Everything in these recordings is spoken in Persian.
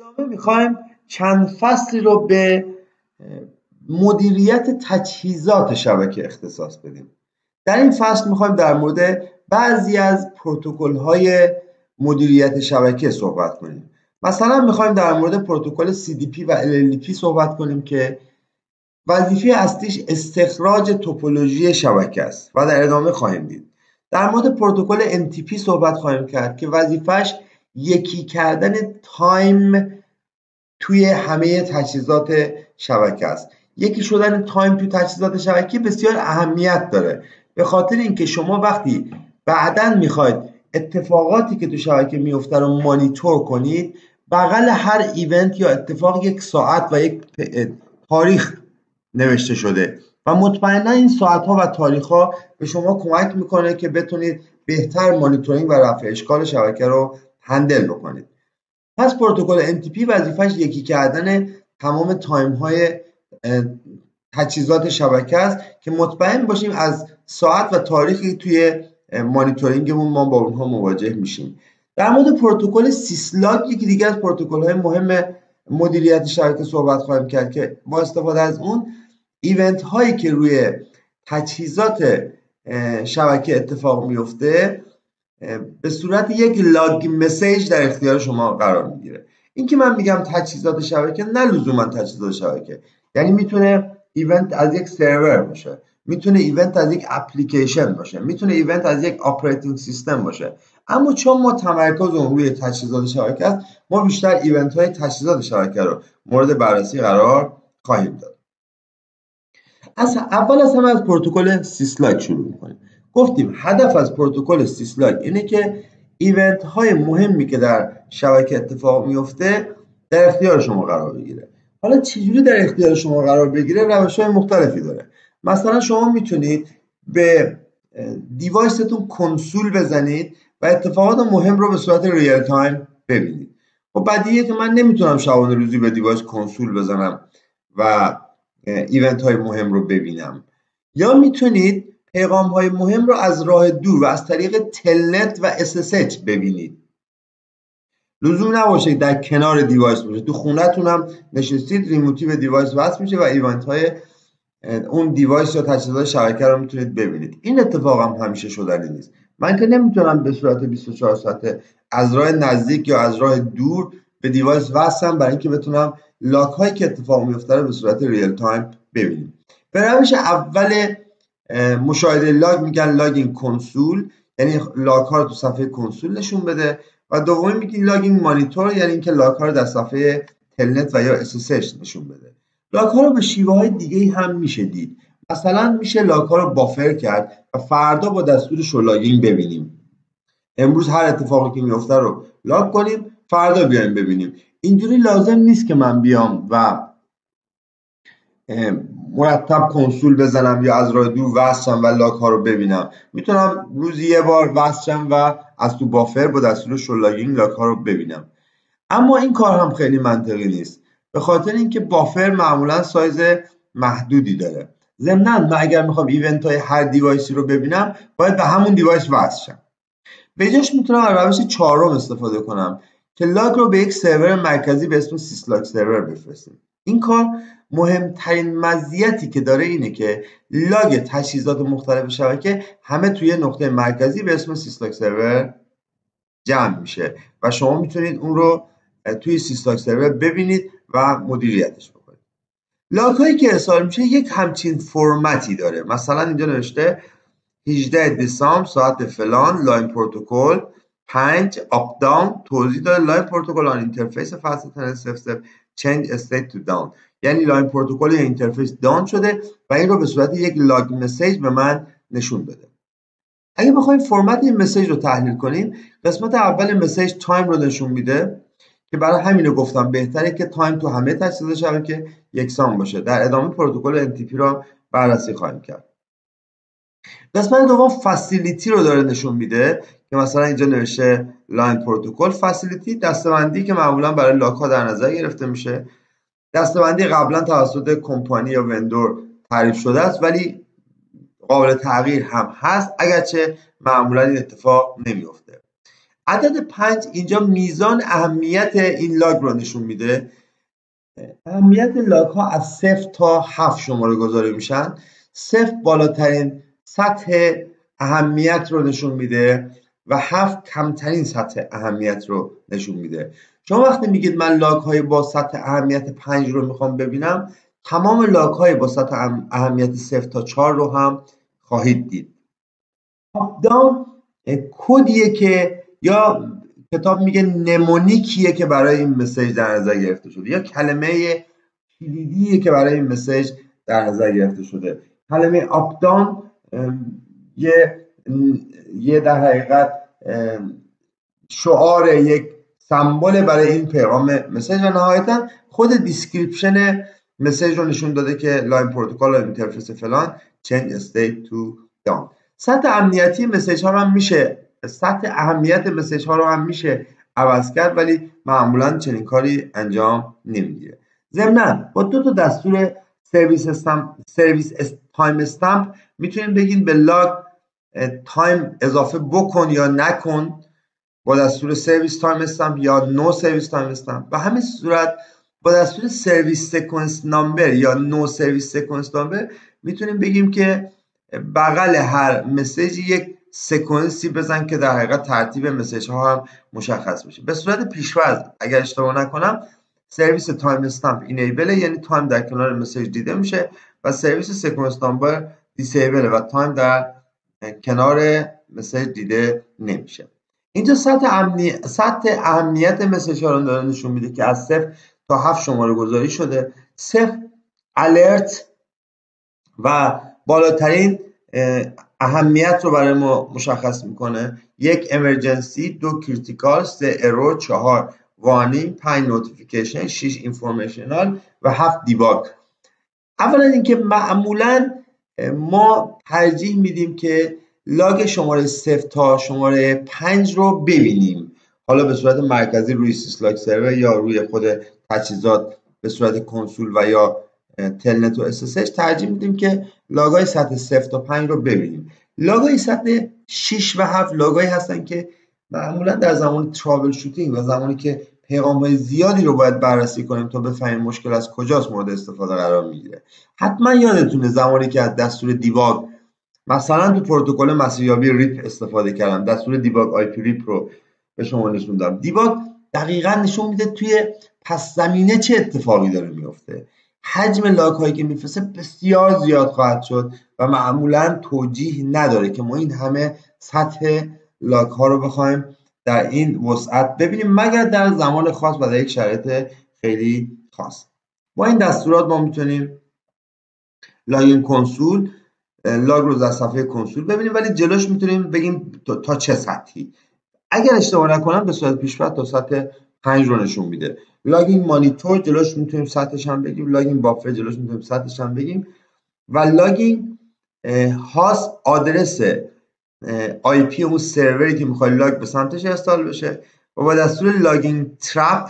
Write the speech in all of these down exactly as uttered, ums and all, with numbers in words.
ادامه میخوایم چند فصلی رو به مدیریت تجهیزات شبکه اختصاص بدیم. در این فصل میخوایم در مورد بعضی از پروتکل‌های مدیریت شبکه صحبت کنیم. مثلا میخوایم در مورد پروتکل سی دی پی و ال ال دی پی صحبت کنیم که وظیفه اصلیش استخراج توپولوژی شبکه است و در ادامه خواهیم دید. در مورد پروتکل ان تی پی صحبت خواهیم کرد که وظیفهش یکی کردن تایم توی همه تجهیزات شبکه است. یکی شدن تایم توی تجهیزات شبکه بسیار اهمیت داره، به خاطر اینکه شما وقتی بعداً میخواید اتفاقاتی که تو شبکه میفته رو مانیتور کنید، بغل هر ایونت یا اتفاق یک ساعت و یک تاریخ نوشته شده و مطمئنا این ساعت ها و تاریخ ها به شما کمک میکنه که بتونید بهتر مانیتورینگ و رفع اشکال شبکه رو هندل بکنید. پس پروتکل ان تی پی وظیفه‌اش یکی کردن تمام تایم های تجهیزات شبکه است که مطمئن باشیم از ساعت و تاریخی توی مانیتورینگمون ما با اونها مواجه میشیم. در مورد پروتکل سیسلاک، یکی دیگه از پروتکل های مهم مدیریت شبکه صحبت خواهیم کرد که با استفاده از اون ایونت هایی که روی تجهیزات شبکه اتفاق میفته به صورت یک لاگ مسیج در اختیار شما قرار میگیره. این که من میگم تجهیزات شبکه، نه لزوما تجهیزات شبکه، یعنی میتونه ایونت از یک سرور باشه، میتونه ایونت از یک اپلیکیشن باشه، میتونه ایونت از یک آپریتینگ سیستم باشه. اما چون ما تمرکزمون روی تجهیزات شبکه است، ما بیشتر ایونت های تجهیزات شبکه رو مورد بررسی قرار خواهیم داد. از اول از همه از پروتکل سیسلاک شروع میکنیم. گفتیم هدف از پروتکل سیسلاک اینه که ایونت های مهمی که در شبکه اتفاق میفته در اختیار شما قرار بگیره. حالا چجوری در اختیار شما قرار بگیره؟ روش های مختلفی داره. مثلا شما میتونید به دیوایستون کنسول بزنید و اتفاقات مهم رو به صورت ریل تایم ببینید. خب بدیهیه که من نمیتونم شبانه روزی به دیوایس کنسول بزنم و ایونت های مهم رو ببینم. یا میتونید پیغام های مهم رو از راه دور و از طریق تلنت و اس اس اچ ببینید. لزوم نباشه در کنار دیوایس باشه، تو خونه‌تون هم نشستید، ریموتی به دیوایس وصل میشه و ایونت های اون دیوایس یا تجهیزات شبکه رو میتونید ببینید. این اتفاق هم همیشه شدنی نیست. من که نمیتونم به صورت بیست و چهار ساعته از راه نزدیک یا از راه دور به دیوایس وصلم برای اینکه بتونم لاگ هایی که اتفاق میفته رو به صورت ریل تایم ببینیم. به روش اول مشاهده لاگ میگن لاگینگ کنسول، یعنی لاگ ها رو تو صفحه کنسول نشون بده، و دومی میگن لاگینگ مانیتور، یعنی اینکه لاگ ها رو در صفحه تلنت و یا اس اس اچ نشون بده. لاگ ها رو به شیوه های دیگه هم میشه دید. مثلا میشه لاگ ها رو بافر کرد و فردا با دستور شو لاگینگ ببینیم. امروز هر اتفاقی که میفته رو لاگ کنیم، فردا بیایم ببینیم. اینجوری لازم نیست که من بیام و مرتب کنسول بزنم یا از راه دور وصلم و لاگ ها رو ببینم. میتونم روزی یه بار وصلم و از تو بافر با دستور شو لاگینگ لاگ ها رو ببینم. اما این کار هم خیلی منطقی نیست، به خاطر اینکه بافر معمولا سایز محدودی داره. ضمناً من اگر میخوام ایونت های هر دیوایسی رو ببینم، باید به همون دیوایس وصل شم. به جاش میتونم از روش چهارم استفاده کنم که لاگ رو به یک سرور مرکزی به اسم سیسلاک سرور بفرستیم. این کار مهمترین مزیتی که داره اینه که لاگ تجهیزات مختلف شبکه همه توی نقطه مرکزی به اسم سیسلاک سرور جمع میشه و شما میتونید اون رو توی سیسلاک سرور ببینید و مدیریتش بکنید. لاگ هایی که ارسال میشه یک همچین فرمتی داره. مثلا اینجا نوشته هجدهم دسامبر ساعت فلان لاین پروتکل پنج آپ داون، توضیح داره لاین پروتکل آن اینترفیس فاست تنس صفر صفر چنج استیت تو داون، یعنی لاین پروتکل یا اینترفیس داون شده و این رو به صورت یک لاگ مسیج به من نشون بده. اگه بخوایم فرمت این مسیج رو تحلیل کنیم، قسمت اول مسیج تایم رو نشون میده که برای همین رو گفتم بهتره که تایم تو همه تجهیزات شبکه یکسان باشه. در ادامه پروتکل ان تی پی رو بررسی خواهیم کرد. قسمت دوم فسیلیتی رو داره نشون میده که مثلا اینجا نوشته لاین پروتکل فسیلیتی، دسته‌بندی که معمولا برای لاگ ها در نظر گرفته میشه. دسته‌بندی قبلا توسط کمپانی یا وندور تعریف شده است ولی قابل تغییر هم هست، اگرچه معمولا این اتفاق نمیفته. عدد پنج اینجا میزان اهمیت این لاگ رو نشون میده. اهمیت لاگ ها از صفر تا هفت شماره گذاری میشن. صفر بالاترین سطح اهمیت رو نشون میده و هفت کمترین سطح اهمیت رو نشون میده. شما وقتی میگید من لاگ های با سطح اهمیت پنج رو میخوام ببینم، تمام لاگ های با سطح اهمیت صفر تا چهار رو هم خواهید دید. آپ داون کدیه که یا کتاب میگه نمونیکیه که برای این مسیج در نظر گرفته شده، یا کلمه کلیدیه که برای این مسیج در نظر گرفته شده. کلمه آپ داون یه یه در حقیقت شعار، یک سمبل برای این پیغام مسیج و نهایتا خود دیسکریپشن مسیج رو نشون داده که لاین پروتکل و اینترفیس فلان change state to down. سطح امنیتی مسیج ها رو هم میشه سطح اهمیت مسیج ها رو هم میشه عوض کرد، ولی معمولا چنین کاری انجام نمیگیره. ضمناً با دو تا دستور سرویس استمپ سرویس تایم استمپ میتونید بگین به لاگ تایم اضافه بکن یا نکن با دستور سرویس تایم استمپ یا نو سرویس تایم استمپ. و همین صورت با دستور سرویس سکونس نامبر یا نو سرویس سکونس نامبر میتونیم بگیم که بغل هر مسیج یک سکونسی بزن که در حقیقت ترتیب مسیج ها هم مشخص بشه. به صورت پیش‌فرض اگر اشتباه نکنم سرویس تایم استمپ اینیبل، یعنی تایم در کنار مسیج دیده میشه، و سرویس سکونس نامبر دیسیبل و تایم در کنار مسیج دیده نمیشه. اینجا سطح امنی... سطح اهمیت مسیج ها رو داره نشون میده که از صفر تا هفت شماره گذاری شده. صفر الرت و بالاترین اهمیت رو برای ما مشخص میکنه. یک امرجنسی، دو کریتیکال، سه ارور، چهار وارنینگ، پنج نوتیفیکیشن، شش اینفورمیشنال و هفت دیباگ. اولا اینکه معمولا ما ترجیح میدیم که لاگ شماره صفر تا شماره پنج رو ببینیم، حالا به صورت مرکزی روی سیسلاک سرور یا روی خود تجهیزات به صورت کنسول و یا تلنت و اس اس اچ. ترجیح میدیم که لاگ‌های سطح صفر تا پنج رو ببینیم. لاگ‌های سطح شش و هفت لاگ‌هایی هستن که معمولا در زمان ترابل شوتینگ و زمانی که پیغام‌های زیادی رو باید بررسی کنیم تا بفهمیم مشکل از کجاست مورد استفاده قرار میگیره. حتما یادتونه زمانی که از دستور دیباگ مثلا تو پروتکل مسیریابی ریپ استفاده کردم، دستور دیباگ آی پی ریپ رو به شما نشون دادم. دیباگ دقیقاً نشون میده توی پس زمینه چه اتفاقی داره میفته. حجم لاگ هایی که میفرسته بسیار زیاد خواهد شد و معمولا توجیه نداره که ما این همه سطح لاگ ها رو بخوایم در این وسعت ببینیم، مگر در زمان خاص و در یک شرایط خیلی خاص. با این دستورات ما میتونیم لاگین کنسول لاگ رو در صفحه کنسول ببینیم، ولی جلوش میتونیم بگیم تا, تا چه سطحی. اگر اشتباه نکنم به صورت پیشرفت تا سطح پنج رو نشون میده. لاگین مانیتور جلوش میتونیم سطحش هم بگیم، لاگین بافر جلوش میتونیم سطحش هم بگیم، و لاگین هاست آدرس آی پی اون سروری که میخوای لاگ به سمتش ارسال بشه. و با دستور لاگین ترپ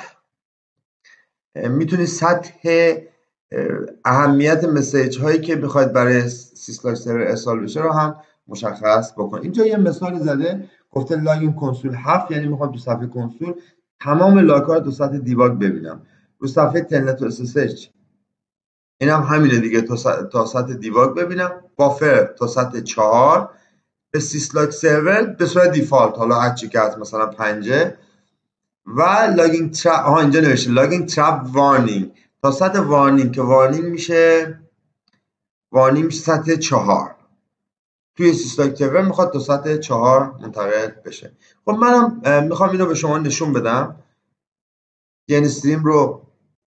میتونید سطح اهمیت مسیج هایی که بخواید برای سیسلاک سرور ارسال بشه رو هم مشخص بکنید. اینجا یه مثال زده، گفته لاگین کنسول هفت، یعنی میخوام تو صفحه کنسول تمام لاگ ها رو تو سطح دیباگ ببینم. رو صفحه تلنت و اس اس اچ این هم همینه دیگه، تا سطح دیباگ ببینم. بافر تا سطح چهار. به سیسلاک سرور به صورت دیفالت، حالا هر چی که هست مثلا پنجه. و لاگین ترپ، آها اینجا نوشته لاگین ترپ وارنینگ تا سطح وارنینگ که وارنینگ میشه وارنینگ میشه سطح چهار. توی سیسلاک سرور میخواد تا سطح چهار منتقل بشه. خب منم میخوام اینو به شما نشون بدم. جن استریم رو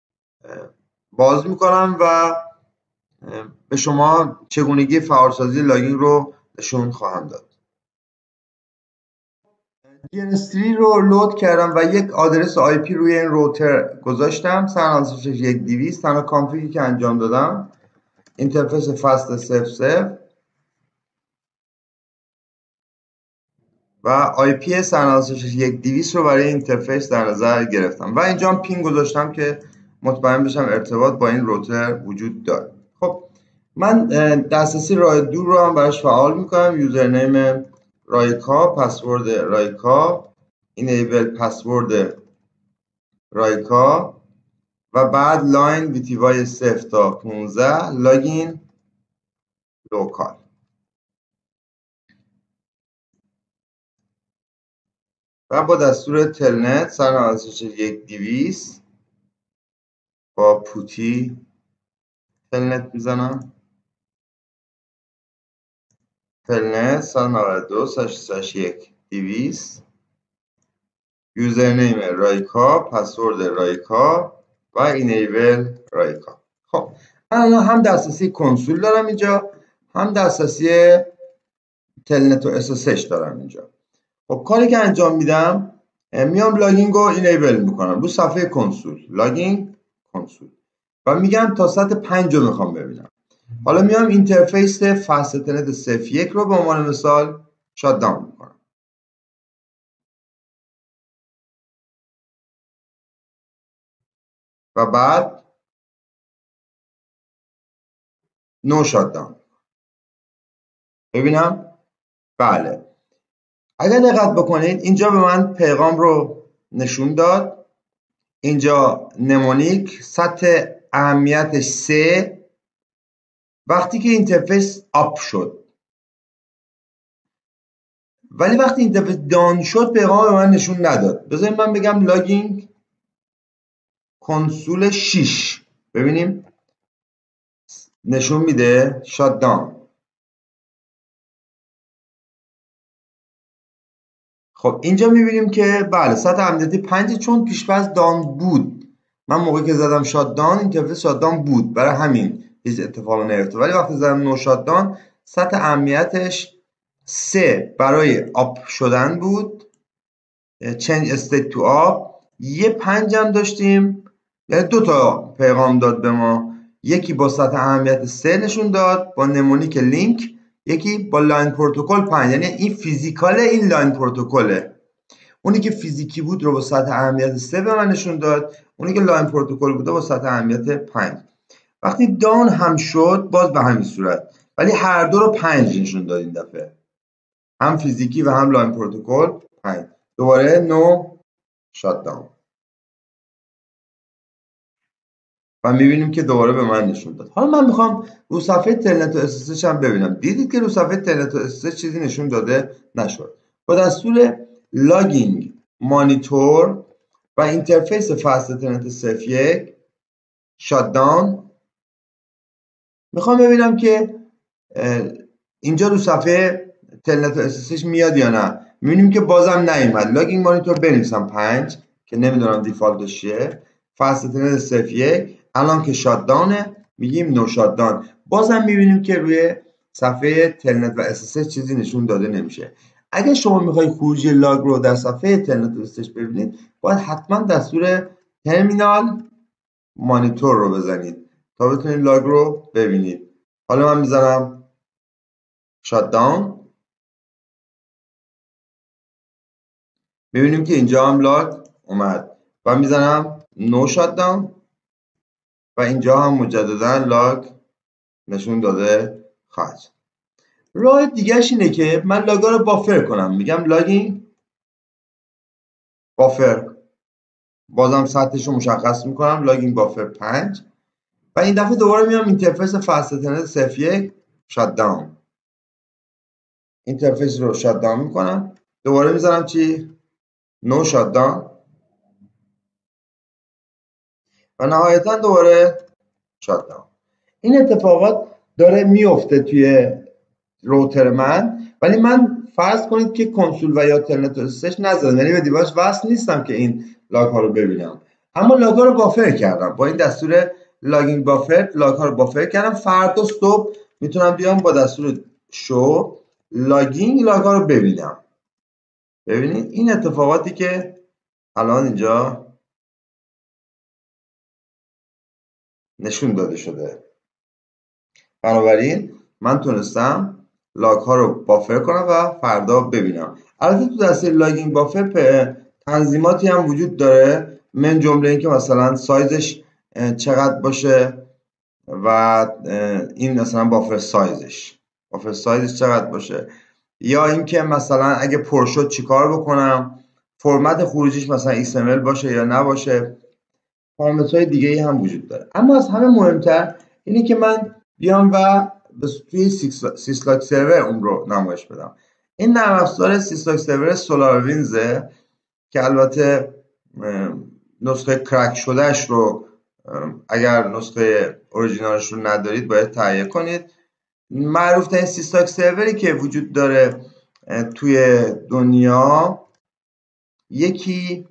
باز میکنم و به شما چگونگی فعالسازی لاگین رو نشون خواهم داد. جن استریم رو لود کردم و یک آدرس آی پی روی این روتر گذاشتم. سرنوشتش یک دویست. تنها کانفیگی که انجام دادم اینترفیس فست صفر صفر و آی پی سرنوشتش یک دویست رو برای اینترفیس در نظر گرفتم و اینجا هم پینگ گذاشتم که مطمئن بشم ارتباط با این روتر وجود داره. خب من دسترسی راه دور رو هم براش فعال میکنم. یوزرنیم رایکا، پسورد رایکا، enable پسورد رایکا و بعد لاین ویتیوای صفر تا پانزده لاگین لوکال. و با دستور تلنت صد و نود و شش یک دویست با پوتی تلنت میزنم. تلنت صد و نود و دو صد و شصت و یک دویست، یوزرنیم رایکا، پسورد رایکا و اینیبل رایکا. خب من الان هم دسترسی کنسول دارم اینجا، هم دسترسی تلنت و اس اس اچ دارم اینجا. خب کاری که انجام میدم، میام لاگینگ رو اینیبل میکنم رو صفحه کنسول، لاگینگ کنسول، و میگم تا سطح پنج رو میخوام ببینم. حالا میام اینترفیس فست تلنت صفر یک رو به عنوان مثال شات داون میکنم و بعد نو شات داون. ببینم بله، اگر دقت بکنید اینجا به من پیغام رو نشون داد. اینجا نمونیک سطح اهمیتش سه وقتی که اینترفیس آپ شد، ولی وقتی اینترفیس دان شد پیغام به من نشون نداد. بذارید من بگم لاگینگ کنسول شش، ببینیم نشون میده شات داون. خب اینجا میبینیم که بله سطح امنیتی پنج، چون پیش‌فرض دان بود. من موقعی که زدم شات داون اینترفیس شات داون بود، برای همین هیچ اتفاقی نیفتاد. ولی وقتی زدم نو شات داون سطح امنیتش سه برای آپ شدن بود، چنج استیت تو آپ. یه پنج هم داشتیم، یعنی دو تا پیغام داد به ما، یکی با سطح اهمیت سه نشون داد با نمونیک لینک، یکی با لاین پروتکل پنج. یعنی این فیزیکال این لاین پروتکله. اونی که فیزیکی بود رو با سطح اهمیت سه به من نشون داد، اونی که لاین پروتکل بوده با سطح اهمیت پنج. وقتی داون هم شد باز به همین صورت، ولی هر دو رو پنج نشون داد این دفعه، هم فیزیکی و هم لاین پروتکل پنج. دوباره نو شات داون و میبینیم که دوباره به من نشون داد. حالا من میخوام رو صفحه تلنت و اس اس اچ هم ببینم. دیدید که رو صفحه تلنت و اس اس اچ چیزی نشون داده نشد. با دستور لاگینگ مانیتور و اینترفیس فست تلنت صفر یک شات داون میخوام ببینم که اینجا رو صفحه تلنت و اس اس اچ میاد یا نه. میبینیم که بازم نیومد. لاگینگ مانیتور بنویسم پنج که نمیدونم دیفالتش چیه. فست تلنت صفر یک الان که شات داونه میگیم نو شات داون. بازم میبینیم که روی صفحه تلنت و اس اس اچ چیزی نشون داده نمیشه. اگه شما میخواید خروجی لاگ رو در صفحه تلنت و اس اس اچ ببینید، باید حتما دستور ترمینال مانیتور رو بزنید تا بتونید لاگ رو ببینید. حالا من میزنم شات داون، میبینیم که اینجا هم لاگ اومد و میزنم نو شات داون و اینجا هم مجددا لاگ نشون داده خواهد. راه دیگهش اینه که من لاگا رو بافر کنم. میگم لاگینگ بافر، بازم سطحش رو مشخص میکنم لاگینگ بافر پنج و این دفعه دوباره میام اینترفیس فست تلنت صفر یک شات داون. اینترفیس رو شات داون میکنم، دوباره میذارم چی؟ نو شات داون و نهایتا دوباره شات داون. این اتفاقات داره میفته توی روتر من، ولی من فرض کنید که کنسول و یا تلنت و اس اس اچ نزدم، یعنی به دیوایس وصل نیستم که این لاگ ها رو ببینم، اما لاگ ها رو بافر کردم. با این دستور لاگینگ بافر لاگ ها رو بافر کردم. فردا صبح میتونم بیام با دستور شو لاگینگ لاگ ها رو ببینم. ببینید این اتفاقاتی که الان اینجا نشون داده شده. بنابراین من تونستم لاگ ها رو بافر کنم و فردا ببینم. البته تو دسته لاگینگ بافر تنظیماتی هم وجود داره، من جمله این که مثلا سایزش چقدر باشه و این مثلا بافر سایزش بافر سایزش چقدر باشه، یا اینکه مثلا اگه پر شد چیکار بکنم، فرمت خروجیش مثلا ایکس ام ال باشه یا نباشه، پارامترهای دیگه ای هم وجود داره. اما از همه مهمتر اینه که من بیام و توی سیسلاک سرور اون رو نمایش بدم. این نرم افزار سیسلاک سرور سولاروینزه که البته نسخه کرک شدهش رو اگر نسخه اوریجینالش رو ندارید باید تهیه کنید. معروف ترین سیسلاک سروری که وجود داره توی دنیا یکی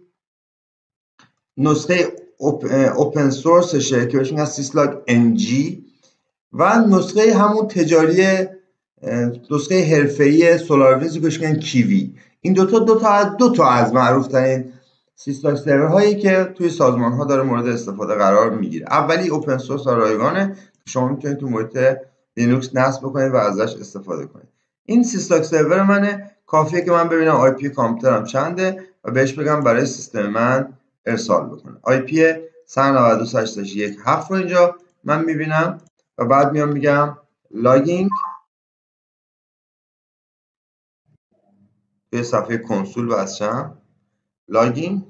نسخه اوپن سورسشه که بهش میگن سیسلاک ان جی و نسخه همون تجاری نسخه حرفه‌ای سولاروینز که بهش میگن کیوی. این دوتا دوتا از دوتا از معروف ترین سیسلاک سرور هایی که توی سازمان ها داره مورد استفاده قرار میگیره. اولی اوپن سورس و رایگانه، شما میتونید تو محیط لینوکس نصب بکنید و ازش استفاده کنید. این سیسلاک سرور منه، کافیه که من ببینم آی پی کامپیوترم چنده و بهش بگم برای سیستم من ارسال بکنه. آی پی صد و نود و دو نقطه صد و یک هفت رو اینجا من میبینم و بعد میام میگم لاگینگ. توی صفحه کنسول بچم لاگینگ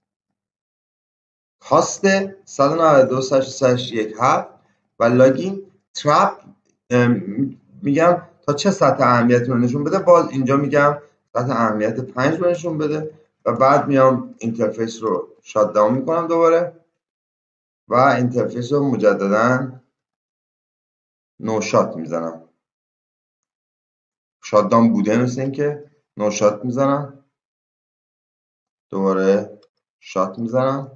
هاست صد و نود و دو نقطه صد و یک هفت و لاگینگ ترپ میگم تا چه سطح اهمیت رو نشون بده. باز اینجا میگم سطح اهمیت پنج رو نشون بده و بعد میام اینترفیس رو شات داون میکنم دوباره و اینترفیس رو مجددا نو شات میزنم. شات داون بوده مثل این که نو شات میزنم، دوباره شات میزنم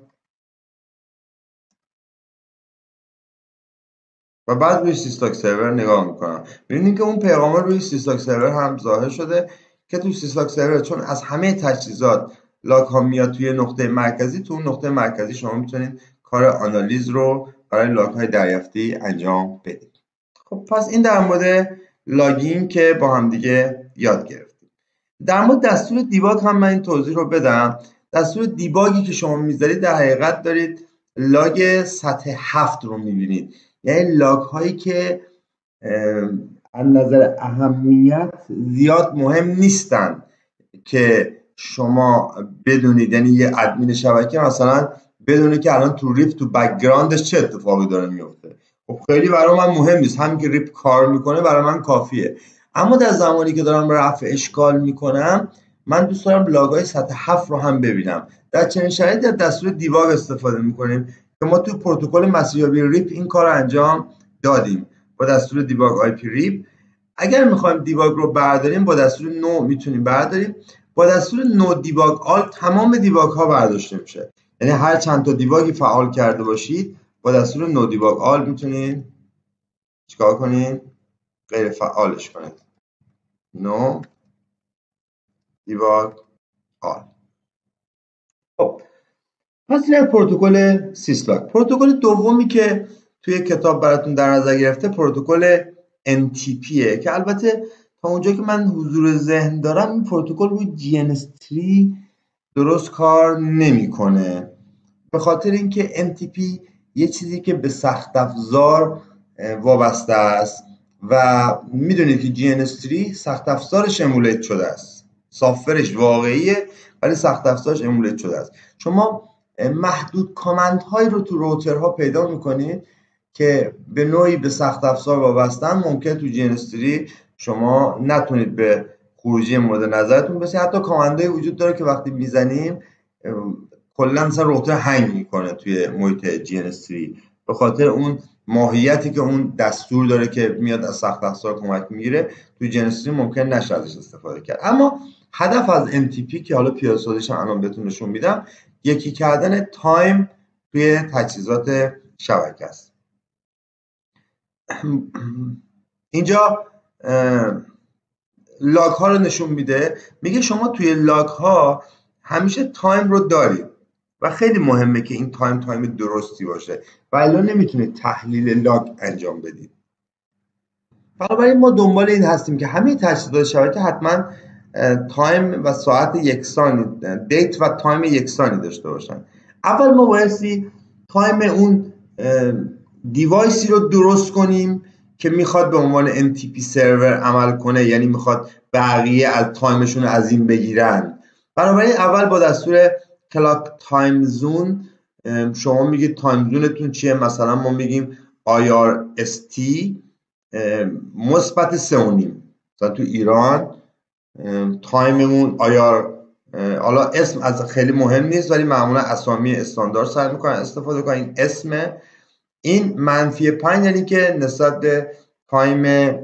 و بعد روی سیسلاک سرور نگاه میکنم. ببینید که اون پیغام روی سیسلاک سرور هم ظاهر شده که توی سیسلاک سرور چون از همه تجهیزات لاگ ها میاد توی نقطه مرکزی، تو اون نقطه مرکزی شما میتونید کار آنالیز رو برای لاگ های دریافتی انجام بدید. خب پس این در مورد لاگینگ که با هم دیگه یاد گرفتیم. در مورد دستور دیباگ هم من این توضیح رو بدم. دستور دیباگی که شما میذارید در حقیقت دارید لاگ سطح هفت رو میبینید، یعنی لاگ هایی که از نظر اهمیت زیاد مهم نیستن که شما بدونید، یعنی یه ادمین شبکه مثلا بدونه که الان تو ریپ تو بک‌گراندش چه اتفاقی داره میفته. خب خیلی برای من مهم نیست، همین که ریپ کار میکنه برای من کافیه. اما در زمانی که دارم رفع اشکال میکنم من دوست دارم لاگ‌های سطح هفت رو هم ببینم. در چنین شرایطی از دستور دیباگ استفاده میکنیم که ما تو پروتکل مسیریابی ریپ این کار رو انجام دادیم با دستور دیباگ آی پی ریپ. اگر میخوایم دیباگ رو برداریم با دستور نو میتونیم برداریم. با دستور نو دیباگ آل تمام دیباگ ها برداشته میشه، یعنی هر چند تا دیباگی فعال کرده باشید با دستور نو دیباگ آل میتونید چیکار کنید؟ غیر فعالش کنید. نو دیباگ آل. خب پس این پروتکل سیسلاک. پروتکل دومی که توی کتاب براتون در نظر گرفته پروتکل ان تی پیه که البته تا اونجا که من حضور ذهن دارم این پروتکل روی جی ان اس تری درست کار نمیکنه، به خاطر اینکه ان تی پی یه چیزی که به سخت افزار وابسته است و میدونید که جی ان اس تری سخت افزارش امولیت شده است، سافتورش واقعیه ولی سخت افزارش امولیت شده است. شما محدود کامند هایی رو تو روترها پیدا میکنید که به نوعی به سخت افزار وابستن. ممکن تو جی ان اس تری شما نتونید به خروجی مورد نظرتون برسید. حتی کامندایی وجود داره که وقتی میزنیم کلا مثلا روتر هنگ میکنه توی محیط جی ان اس تری به خاطر اون ماهیتی که اون دستور داره که میاد از سخت افزار کمک میگیره. توی جی ان اس تری ممکن نشه ازش استفاده کرد. اما هدف از ان تی پی که حالا پیاده سازیش الان بهتون نشون میدم، یکی کردن تایم توی تجهیزات شبکه است. اینجا لاگ ها رو نشون میده، میگه شما توی لاگ ها همیشه تایم رو دارید و خیلی مهمه که این تایم تایم درستی باشه و الان نمیتونید تحلیل لاگ انجام بدید. بنابراین ما دنبال این هستیم که همه تجهیزات شبکه حتما تایم و ساعت یکسانی، دیت و تایم یکسانی داشته باشن. اول ما بایستی تایم اون دیوایسی رو درست کنیم که میخواد به عنوان ان تی پی سرور عمل کنه، یعنی میخواد بقیه از تایمشون از این بگیرن بنابراین اول با دستور کلاک تایم زون شما میگید تایم زونتون چیه. مثلا ما میگیم آی آر اس تی مثبت سه و نیم. مثلا تو ایران تایممون آی آر، حالا اسم از خیلی مهم نیست ولی معمولا اسامی استاندارد سعی میکنن استفاده کنن. این اسمه. این منفی پنج یعنی که نسبت به تایم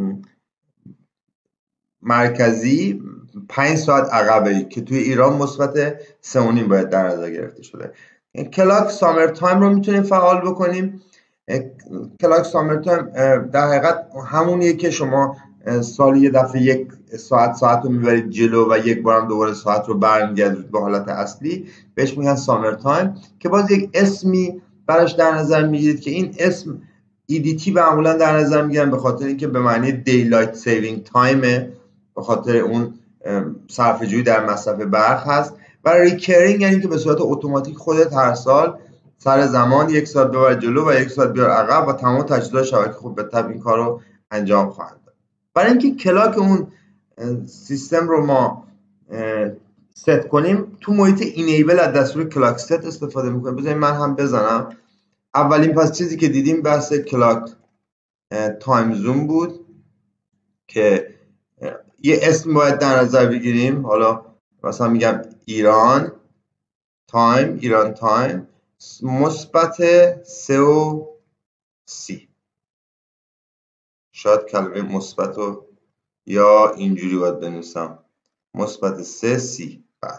مرکزی پنج ساعت عقبه که توی ایران مثبت سه و نیم باید در نظر گرفته شده. کلاک سامر تایم رو میتونیم فعال بکنیم. کلاک سامر تایم در حقیقت همونیه که شما سالی یه دفعه یک ساعت ساعت رو میبرید جلو و یک بارم دوباره ساعت رو برمیگردید به حالت اصلی، بهش میگن سامر تایم، که باز یک اسمی براش در نظر میگیرید که این اسم ای دی تی معمولا در نظر میگیرن به خاطر اینکه به معنی دیلایت سیوینگ تایمه، به خاطر اون صرفه‌جویی در مصرف برق هست. و ریکرینگ یعنی که به صورت اتوماتیک خودت هر سال سر زمان یک ساعت ببر جلو و یک ساعت بیار عقب و تمام تجهیزات شبکه خوب به تبع این کار رو انجام خواهند داد. برای اینکه کلاک اون سیستم رو ما ست کنیم تو محیط اینیبل از دستور کلاک ست استفاده میکنیم. بذارید من هم بزنم. اولین پس چیزی که دیدیم بحث کلاک تایم زون بود که یه اسم باید در نظر بگیریم. حالا مثلا میگم ایران تایم، ایران تایم مثبت سه و سی. شاید کلمه مثبت رو یا اینجوری باید بنویسم مثبت سه سی. بعد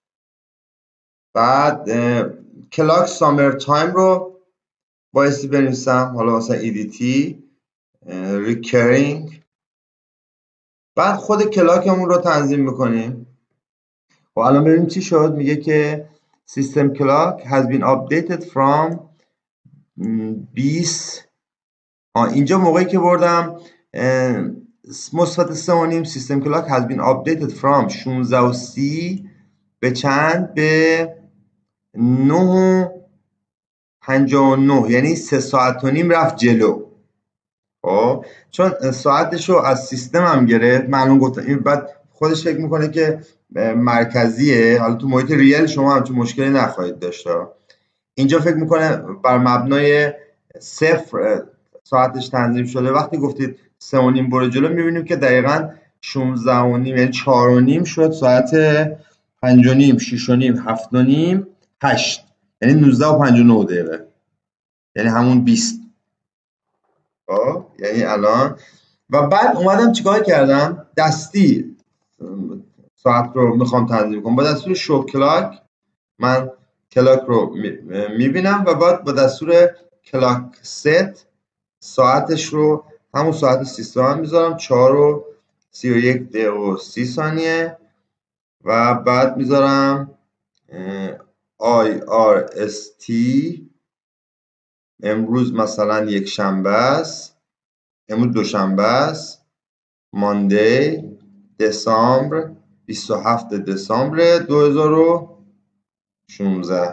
بعد کلاک سامر تایم رو بایستی بنویسم، حالا مثلا ای دی تی ریکرینگ. بعد خود کلاکمون رو تنظیم میکنیم. و الان ببینیم چی شد. میگه که system clock has been updated from بیست. اینجا موقعی که بردم مثبت سه و نیم system clock has been updated from شانزده و سی به چند؟ به نه و پنجاه و نه، یعنی سه ساعت و نیم رفت جلو. خب چون ساعتش رو از سیستم هم گرفت، معلوم گفتم این بعد خودش فکر میکنه که مرکزیه. حالا تو محیط ریل شما همچون مشکلی نخواهید داشت. اینجا فکر میکنه بر مبنای صفر ساعتش تنظیم شده. وقتی گفتید سه و نیم برو جلو میبینیم که دقیقاً شانزده و نیم یعنی چهار و نیم شد ساعت پنج و نیم، شش و نیم، هفت و نیم، هشت، یعنی نوزده و پنج و نه دقیقه، یعنی همون بیست. خب یعنی الان و بعد اومدم چیکار کردم؟ دستی ساعت رو میخوام تنظیم کنم. با دستور شو کلاک من کلاک رو میبینم و بعد با دستور کلاک ست ساعتش رو همون ساعت سیستم هم میذارم چهار و سی و یک دقیقه و سی ثانیه و بعد میذارم آی آر اس تی. امروز مثلا یک شنبه است، امروز دوشنبه است، ماندی دسامبر بیست و هفتم دسامبر دو هزار و شانزده.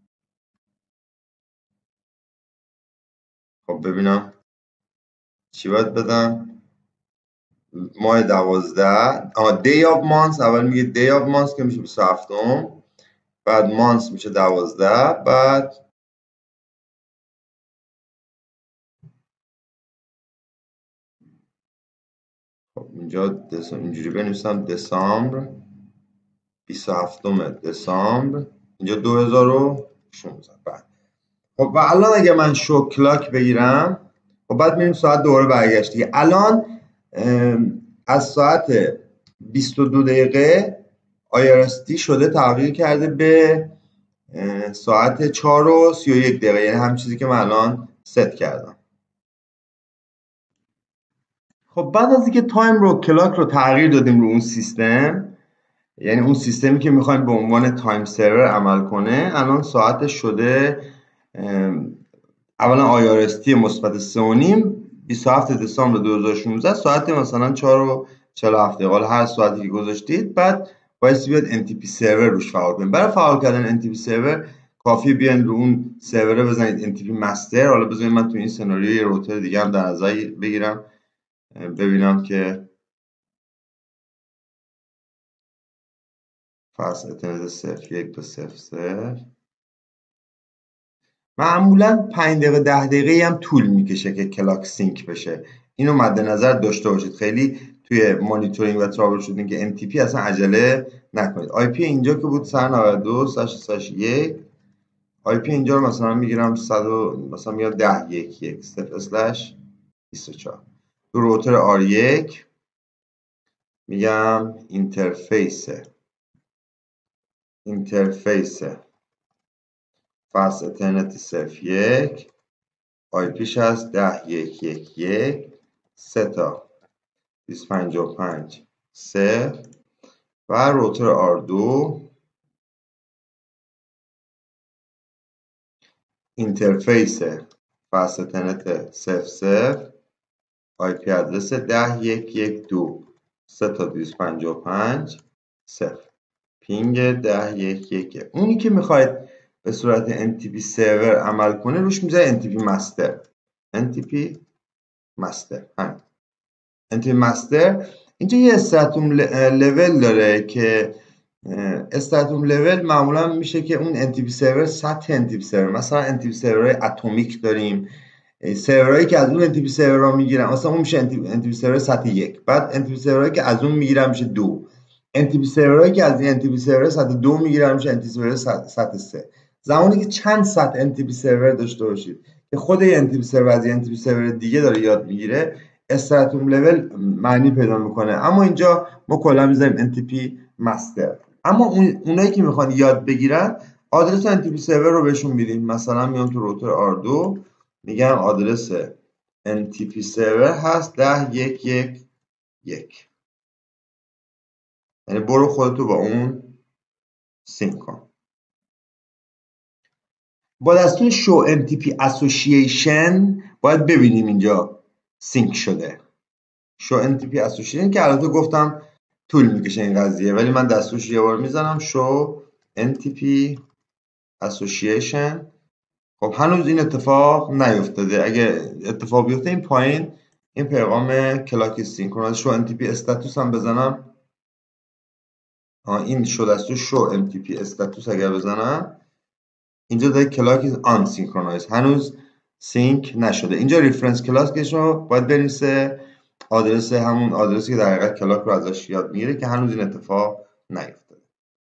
خب ببینم چی باید بدم. ماه دوازده. آه day of months. اول میگه day of months که میشه بیست و هفتم، بعد months میشه دوازده، بعد خب اینجا دس... اینجوری بنویسم دسامبر بیست و هفتم دسامبر، اینجا دو هزار و شانزده. بعد خب و الان اگه من شو کلاک بگیرم خب بعد میریم ساعت دوباره برگشت دیگه. الان از ساعت بیست و دو دقیقه آی آر اس تی شده تغییر کرده به ساعت چهار و سی و یک دقیقه، یعنی هم چیزی که من الان ست کردم. خب بعد از اینکه تایم رو کلاک رو تغییر دادیم رو اون سیستم، یعنی اون سیستمی که میخوایم به عنوان تایم سرور عمل کنه، الان ساعتش شده اولا آی آر اس تی مثبت سه و نیم بیست و هفتم دسامبر دو هزار و شانزده ساعت مثلا چهار و چهل و هفت دقیقه. حالا هر ساعتی که گذاشتید بعد باید بیاد ان تی پی سرور روش فعال کنید. برای فعال کردن ان تی پی سرور کافیه بیاین رو اون سرور بزنید ان تی پی مستر. حالا بذارید من تو این سناریو یه روتر دیگه هم در نظر بگیرم ببینم که فاست اترنت صفر یک تا صفر صفر. معمولا پنج دقیقه ده دقیقه هم طول میکشه که کلاک سینک بشه. اینو مد نظر داشته باشید. خیلی توی مانیتورینگ و ترابل شوتینگ ان تی پی اصلا عجله نکنید. آی پی اینجا که بود صد و نود و دو صد و شصت و یک، آی پی اینجا رو مثلا میگیرم صد مثلا میاد ده یک یک صفر اسلش بیست و چهار. تو روتر آر یک میگم اینترفیس اینترفیس فاست اترنت صفر یک، آی پیش هست ده یک یک یک سه تا بیست و پنجاه و پنج صفر و روتر آر دو اینترفیس فاست اترنت صفر صفر، آی پی ادرس ده یک یک دو سه تا دویست و پنجاه و پنج صفر، پینگ ده یک یک. اونی که میخواید به صورت ان تی پی سرور عمل کنه روش میذاره ان تی پی مستر. ان تی پی مستر همین ان تی پی مستر. اینجا یه استراتوم لول داره که استراتوم لول معمولا میشه که اون ان تی پی سرور سطح ان تی پی سرور، مثلا ان تی پی سرورهای اتمیک داریم، سرورهایی که از اون ان تی پی سرورها میگیرن مثلا اون میشه ان تی پی سرور سطح یک، بعد ان تی پی سرورهایی که از اون میگیرن میشه دو، ان تی پی سرورهایی که از این ان تی پی سرور سطح دو میگیرن میشه ان تی پی سرور سطح سه. زمانی که چند سطح ان تی پی سرور داشته باشید که خود ان تی پی سرور از ان تی پی سرور دیگه داره یاد میگیره، استراتوم لول معنی پیدا میکنه. اما اینجا ما کلا میذاریم ان تی پی مستر. اما اون اونایی که میخوان یاد بگیرن آدرس ان تی پی سرور رو بهشون میدیم. مثلا میام تو روتر آر دو میگم آدرس ان تی پی سرور هست ده یک یک یک، یعنی برو خودتو با اون سینک کن. با دستور شو ان تی پی اسوسییشن باید ببینیم اینجا سینک شده. شو ان تی پی اسوسییشن که البته گفتم طول میکشه این قضیه، ولی من دستورش یه بار میزنم شو ان تی پی اسوسییشن. خب هنوز این اتفاق نیفتاده. اگه اتفاق بیفته این پایین این پیغام کلاک سینکرونایز شو ان تی پی استاتوس هم بزنم، این شو دستور شو ان تی پی استاتوس اگر بزنم اینجا داره کلاک آن سینکرونایز، هنوز سینک نشده. اینجا ریفرنس کلاکش رو باید بنویسه آدرس همون آدرسی که در حقیقت کلاک رو ازش یاد میگیره که هنوز این اتفاق نیفتاده.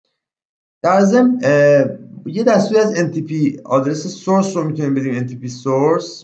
در ضمن یه دستوری از ان تی پی آدرس سورس رو میتونیم بدیم ان تی پی سورس.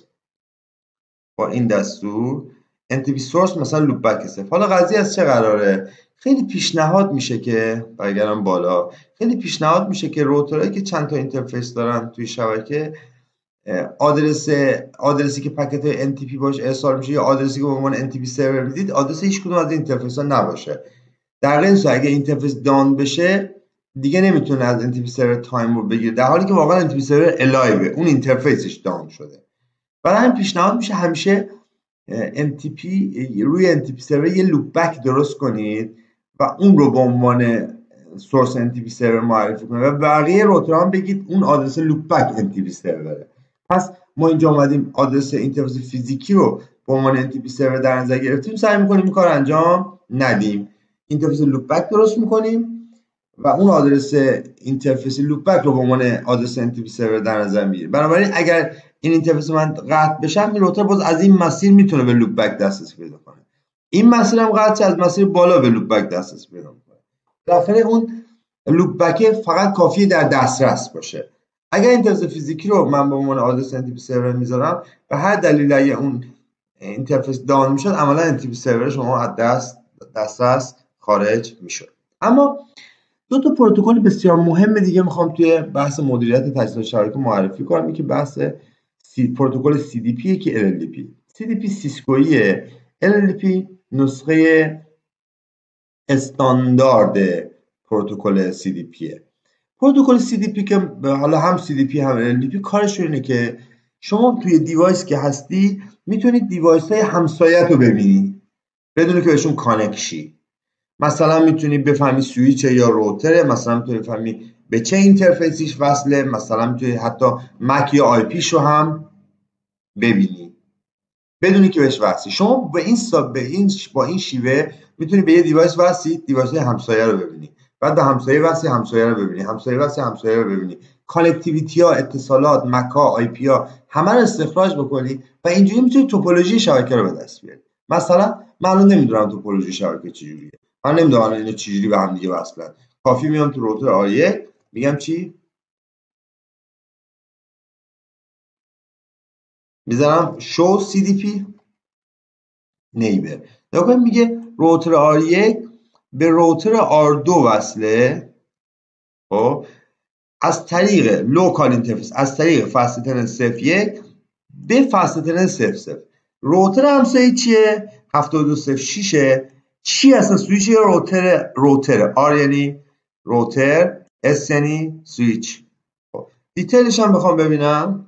با این دستور ان تی پی سورس مثلا لوپ بک صفر. حالا قضیه از چه قراره؟ خیلی پیشنهاد میشه که برگردم بالا، خیلی پیشنهاد میشه که روترهایی که چند تا اینترفیس دارن توی شبکه آدرس آدرسی که پکت ان تی پی باش ارسال میشه یا آدرسی که به عنوان ان تی پی سرور میدید آدرس هیچ کدوم از این اینترفیس ها نباشه. در غیر صورت اگه اینترفیس دان بشه دیگه نمیتونه از ان تی پی سرور تایم رو بگیره، در حالی که واقعا ان تی پی سرور الایوه، اون اینترفیسش دان شده. برای همین پیشنهاد میشه همیشه ان تی پی روی ان تی پی سرور یه لوپ بک درست کنید و اون رو به عنوان سورس ان تی پی سرور معرفی کنید و بقیه روترها هم بگید اون آدرس لوپ بک ان تی پی سروره. پس ما اینجا اومدیم آدرس اینترفیس فیزیکی رو به عنوان ان تی پی سرور در نظر گرفتیم، سعی می‌کنیم این کار انجام ندیم. اینترفیس لوپ بک درست می‌کنیم و اون آدرس اینترفیس لوپ بک رو به عنوان آدرس ان تی پی سرور در نظر میگیریم. بنابراین اگر این اینترفیس من قطع بشم این روتر باز از این مسیر میتونه به لوپ بک دسترسی پیدا کنه. این مسیر هم قطع از مسیر بالا به لوپ بک دسترسی پیدا کنه. در واقع اون لوپ بک فقط کافیه در دسترس باشه. اگر اینترفیس فیزیکی رو من به عنوان آدرس ان تی پی سرور میذارم به هر دلیل اگه اون اینترفیس دان میشد عملا ان تی پی سرور شما از دست دسترس خارج میشد. اما دو تا پروتکل بسیار مهم دیگه میخوام توی بحث مدیریت تجهیزات شبکه معرفی کنم. یکی بحث سی پروتکل سی دی پی، یکی ال ال دی پی. سی دی پی سیسکویه، ال ال دی پی نسخه استاندارد پروتکل سی دی پیه. پروتکل سی دی پی که حالا هم سی دی پی هم ال ال دی پی کارش اینه که شما توی دیوایس که هستی میتونید دیوایس های همسایت رو ببینید بدون که بهشون کانکت شی. مثلا میتونی بفهمی سویچ یا روتره، مثلا میتونی بفهمی به چه اینترفیسیش وصله، مثلا میتونی حتی مک یا آی پیش رو هم ببینی بدونی که بهش وصلی. شما به این به این با این شیوه میتونی به یه دیوایس وصلی دیوایس همسایه رو ببینی. بعد به همسایه وصل همسایه رو ببینی، همسایه وصل همسایه رو ببینی، کانکتیویتی ها، اتصالات، مک ها، آی پی ها، همه رو استخراج بکنی و اینجوری میتونی توپولوژی شبکه رو به دست بیاری. مثلا من الان نمیدونم توپولوژی شبکه چجوریه، من نمیدونم الان اینا چجوری به هم دیگه وصلن. کافی میام تو روتر آر یک میگم چی؟ میذارم شو سی دی پی نیبر. نگاه میگه روتر آر یک به روتر آر دو وصله، خب از طریق لوکال اینترفیس، از طریق فست ترنت صفر یک به فست ترنت صفر صفر. روتر همسایه چیه؟ هفتاد و دو صفر شش. چی اصلا سویچ یا روتر؟ روتر. آر یعنی روتر، اس یعنی سویچ. خب دیتیلش هم بخوام ببینم،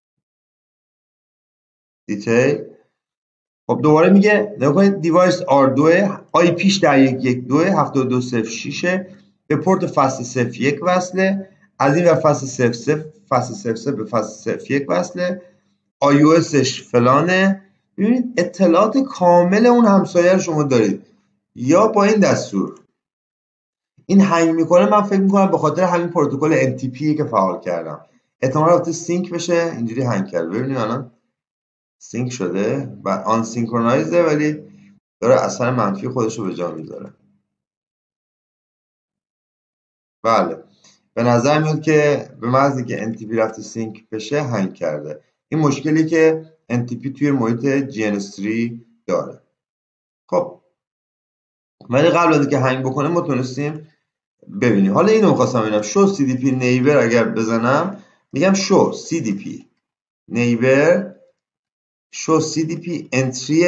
دیتیل، خب دوباره میگه نگاه کنید دیوایس آر دو، آی پیش در یک یک دو هفتاد و دو صفر شش به پورت فست صفر یک وصله، از این و فست صفر صفر فست صفر صفر به فست صفر یک وصله، آی او اسش فلانه. ببینید اطلاعات کامل اون همسایه رو شما دارید. یا با این دستور این هنگ میکنه، من فکر میکنم به خاطر همین پروتکل ان تی پی که فعال کردم احتمالاً وقتی سینک بشه اینجوری هنگ کرده. ببینید الان سینک شده و آن سینکرونایزه ولی داره اثر منفی خودش رو به جا میذاره. بله به نظر میاد که به محض اینکه ان تی پی رفته سینک بشه هنگ کرده. این مشکلی که ان تی پی توی محیط جی ان اس تری داره. خب ولی قبل از اینکه هنگ بکنه ما تونستیم ببینیم. حالا اینو می‌خواستم ببینم شو سی دی پی نیبر اگر بزنم میگم شو سی دی پی نیبر، شو سی دی پی انتری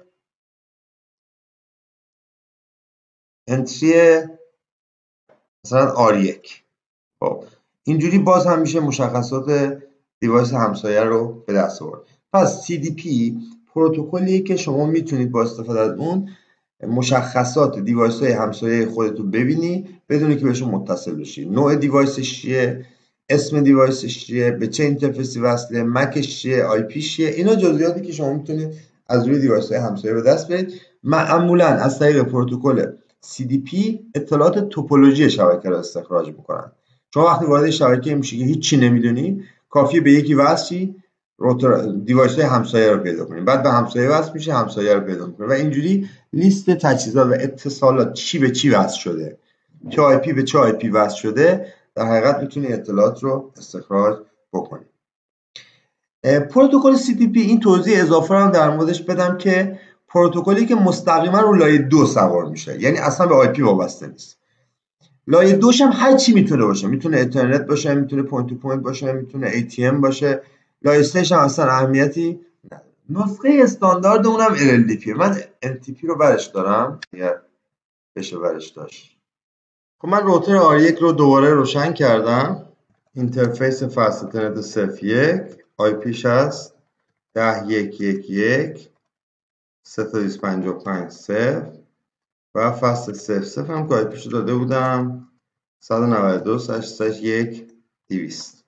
انتری مثلا آر یک. خب اینجوری باز هم میشه مشخصات دیوایس همسایه رو به دست آورد. پس سی دی پی پروتکلیه که شما میتونید با استفاده از اون مشخصات دیوایس های همسایه خودتو ببینی بدونی که بهشون متصل بشی. نوع دیوایسش چیه، اسم دیوایسش چیه، به چه اینترفیسی وصله، مکش چیه، آی پیش چیه. اینا جزئیاتی که شما میتونید از روی دیوایس های همسایه به دست برید. معمولا از طریق پروتکل سی دی پی اطلاعات توپولوژی شبکه رو استخراج میکنن. شما وقتی وارد شبکه میشی که هیچ چی نمیدونی، کافیه به یکی وصلی روتر دیوایس های همسایه رو پیدا کنیم، بعد به همسایه وصل میشه، همسایه رو پیدا میکنه و اینجوری لیست تجهیزات و اتصالات چی به چی وصل شده، چه آی پی به چه آی پی وصل شده، در حقیقت میتونی اطلاعات رو استخراج بکنی. پروتکل سی دی پی این توضیح اضافه هم در موردش بدم که پروتکلی که مستقیما رو لایه دو سوار میشه، یعنی اصلا به آی پی وابسته نیست. لایه دوش هم هر چی میتونه باشه، میتونه اینترنت باشه، میتونه پوینت تو پوینت باشه، میتونه ای تی ام باشه. لایه سه هم اصلا اهمیتی نداره. نسخه استاندارد اونم ال ال دی پی. من ان تی پی رو برش دارم اگر بشه برش داشت. خب من روتر آر یک رو دوباره روشن کردم. اینترفیس فست اینترنت صفر یک، آی پیش هست ده یک یک یک سه تا دویست و پنجاه و پنج صفر و فست صفر صفر هم که آی پیش داده بودم صد و نود و دو صد یک دویست.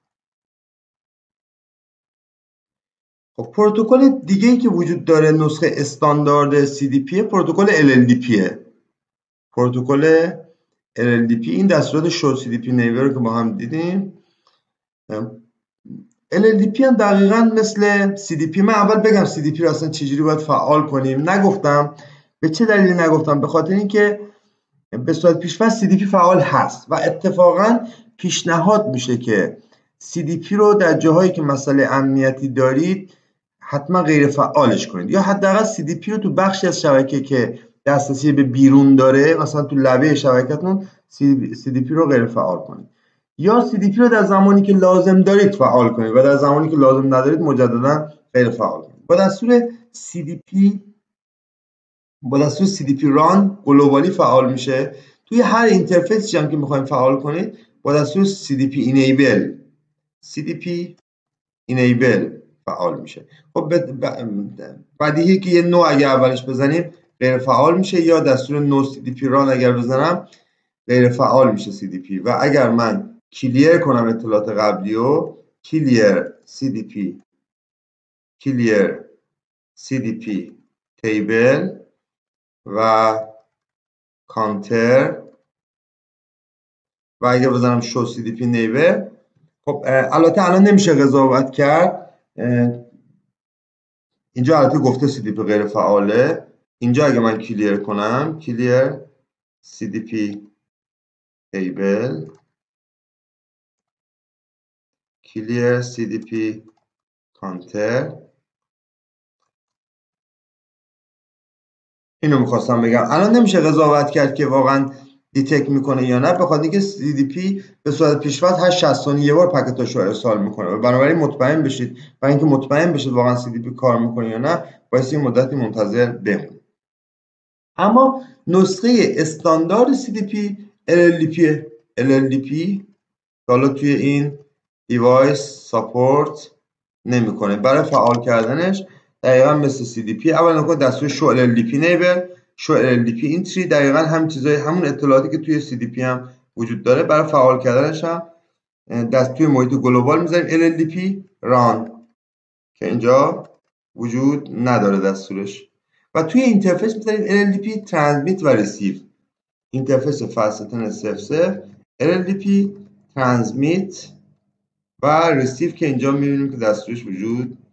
خب پروتکل دیگه ای که وجود داره نسخه استاندارد سی دی پی پروتکل ال ال دی پی. پروتکل ال ال دی پی این دستورات شو سی دی پی نیبر رو که با هم دیدیم. ال ال دی پی هم دقیقاً مثل سی دی پی. من اول بگم سی دی پی رو اصلا چجوری باید فعال کنیم. نگفتم. به چه دلیلی نگفتم؟ به خاطر اینکه به صورت پیش‌فرض سی دی پی فعال هست و اتفاقاً پیشنهاد میشه که سی دی پی رو در جاهایی که مسئله امنیتی دارید حتما غیر فعالش کنید، یا حداقل سی دی پی رو تو بخشی از شبکه که دسترسی به بیرون داره، مثلا تو لبه شبکه‌تون سی دی پی رو غیر فعال کنید، یا سی دی پی رو در زمانی که لازم دارید فعال کنید و در زمانی که لازم ندارید مجددا غیر فعال کنید. با دستور سی دی پی با دستور سی دی پی ران گلوبالی فعال میشه. توی هر اینترفیسی هم که میخوایم فعال کنید با دستور سی دی پی enable سی دی پی enable فعال میشه. خب بدیهیه که یه نو اگر اولش بزنیم غیر فعال میشه، یا دستور نو سی دی پی ران اگر بزنم غیر فعال میشه سی دی پی. و اگر من کلیر کنم اطلاعات قبلی رو، کلیر سی دی پی کلیر سی دی پی تیبل و کانتر و اگه بزنم شو سی دی پی نیبر، خب البته الان نمیشه قضاوت کرد، اینجا البته گفته سی دی پی غیر فعاله. اینجا اگه من کلیر کنم کلیر سی دی پی ایبل، کلیر سی دی پی کانتر، اینو میخواستم بگم. الان نمیشه قضاوت کرد که واقعا دیتک میکنه یا نه، بخاطر اینکه سی دی پی به صورت پیشرفت هر شصت ثانیه یه بار پکتاشو ارسال میکنه، بنابراین مطمئن بشید، برای اینکه مطمئن بشید واقعا سی دی پی کار میکنه یا نه، باید این مدتی منتظر بمونید. اما نسخه استاندارد سی دی پی ال ال دی پی ال ال دی پی حالا توی این دیوایس ساپورت نمیکنه. برای فعال کردنش دقیقا مثل سی دی پی اول نکته دستور شو ال ال دی پی نیبر، شو ال ال دی پی اینتری، دقیقا هم چیزای همون اطلاعاتی که توی سی دی پی هم وجود داره. برای فعال کردنش هم دست توی محیط گلوبال میذاریم ال ال دی پی ران که اینجا وجود نداره دستورش، و توی اینترفیس میذاریم ال ال دی پی ترانسمیت و ریسیو. اینترفیس فاستن صفر صفر ال ال دی پی ترانسمیت و ریسیو که اینجا میبینیم که دستورش وجود